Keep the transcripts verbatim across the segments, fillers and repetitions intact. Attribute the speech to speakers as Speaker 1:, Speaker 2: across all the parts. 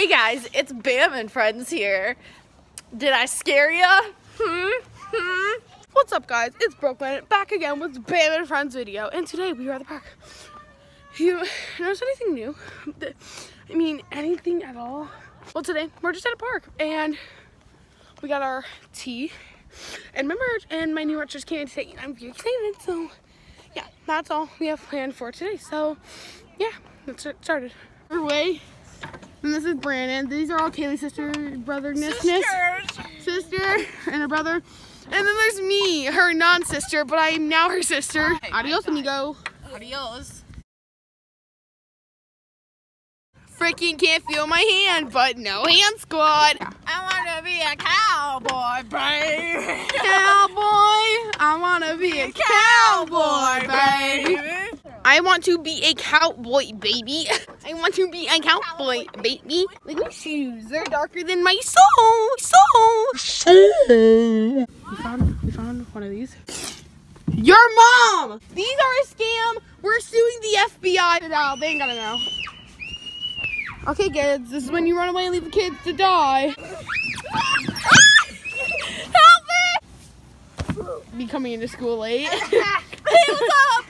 Speaker 1: Hey guys, it's Bam and Friends here. Did I scare ya? Hmm? Hmm? What's up guys? It's Brooklyn back again with Bam and Friends video, and today we are at the park. You notice anything new? I mean, anything at all? Well, today we're just at a park and we got our tea and my merch, and my new merch just came in today. I'm very excited, so yeah, that's all we have planned for today. So yeah, let's get started. Our way. And this is Brandon. These are all Kaylee's sister, brother, Sisters. sister, and her brother. And then there's me, her non-sister, but I am now her sister. Hi, Adios, hi, amigo.
Speaker 2: Adios.
Speaker 1: Freaking can't feel my hand, but no hand squad.
Speaker 2: I want to be a cowboy, baby.
Speaker 1: Cowboy. I want to be a cowboy, baby. I want to be a cowboy, baby. I want to be a cowboy, baby. Look at my shoes. They're darker than my soul. Soul. Soul. We found, we found one of these. Your mom. These are a scam. We're suing the F B I. No, they ain't gonna know. Okay, kids. This is when you run away and leave the kids to die. Help me! Be coming into school late. Hey, what's up?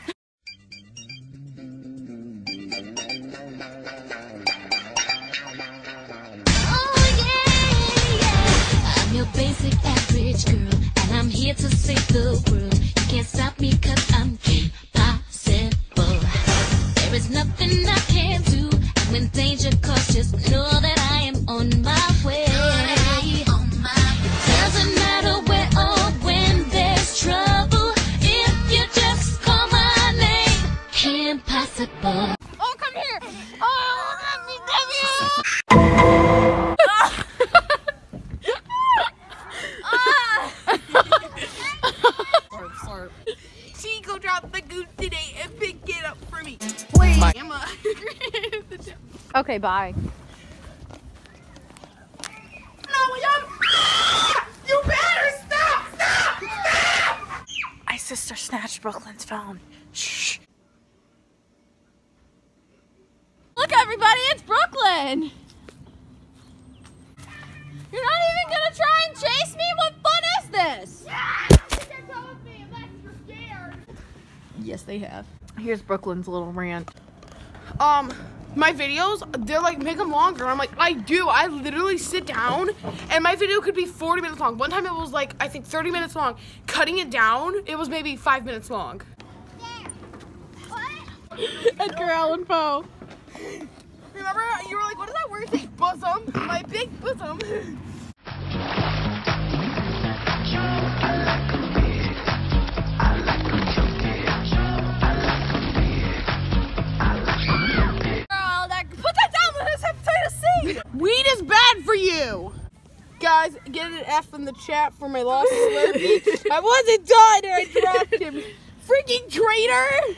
Speaker 3: Basic average girl, and I'm here to save the world. You can't stop me cause I'm impossible. There is nothing I can do, and when danger calls, just know that I am on my way. On my way. It doesn't matter where or when there's trouble, if you just call my name. Impossible.
Speaker 1: Oh, come here! Oh, let me come here! She go drop the goose today and pick it up for me. Wait, Emma. Okay, bye. No, you, you better stop! Stop! Stop! My sister snatched Brooklyn's phone. Shh. Look, everybody, it's Brooklyn. You're not even gonna try and chase me? What fun is this? Yeah! Yes, they have. Here's Brooklyn's little rant. Um, my videos, they're like, make them longer. I'm like, I do. I literally sit down, and my video could be forty minutes long. One time it was like, I think thirty minutes long. Cutting it down, it was maybe five minutes long. Yeah. What? Edgar Allan Poe. Remember, you were like, what does that word say? Bosom. My big bosom. Weed is bad for you! Guys, get an F in the chat for my lost Slurpee. I wasn't done and I dropped him. Freaking traitor!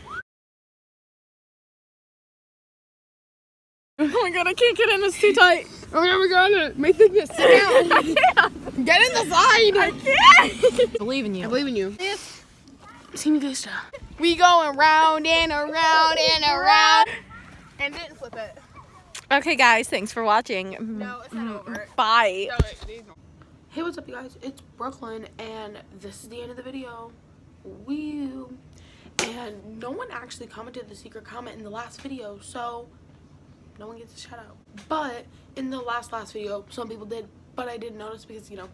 Speaker 1: Oh my god, I can't get in, it's too tight. Oh my god, we got it. My thickness, sit down. I can't. Get in the side. I can't. I believe in you. I believe in you. See me guys. We going round and around and around. And didn't flip it. Okay guys, thanks for watching.
Speaker 2: No, it's not over.
Speaker 1: Bye.
Speaker 2: No,
Speaker 1: hey, what's up you guys? It's Brooklyn and this is the end of the video. Woo. And no one actually commented the secret comment in the last video, so no one gets a shout out. But in the last last video, some people did, but I didn't notice because, you know.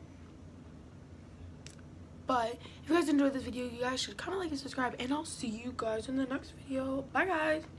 Speaker 1: But if you guys enjoyed this video, you guys should kind of like and subscribe, and I'll see you guys in the next video. Bye guys.